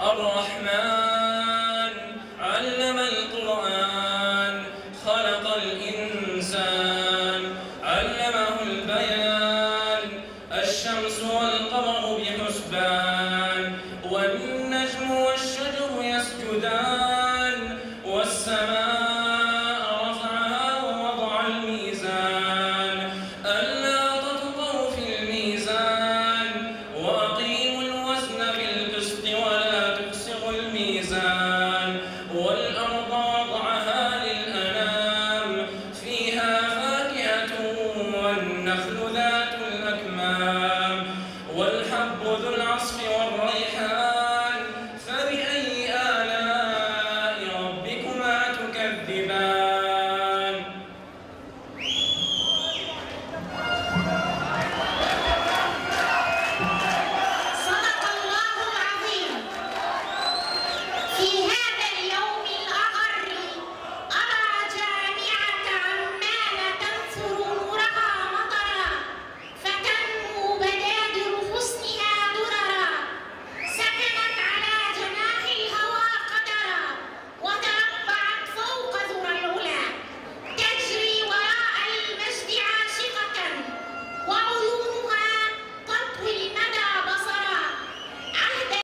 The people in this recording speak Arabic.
الرحمن علم القرآن خلق الإنسان علمه البيان الشمس والقمر بحسبان والنجم والشجر يسجدان والسماء رفعها ووضع الميزان ألا تطغوا في الميزان وأقيموا الوزن بالقسط ولا تخسروا الميزان والأرض وضعها للأنام فيها فاكهة والنخل ذات الأكمام والحب ذو العصف والريحان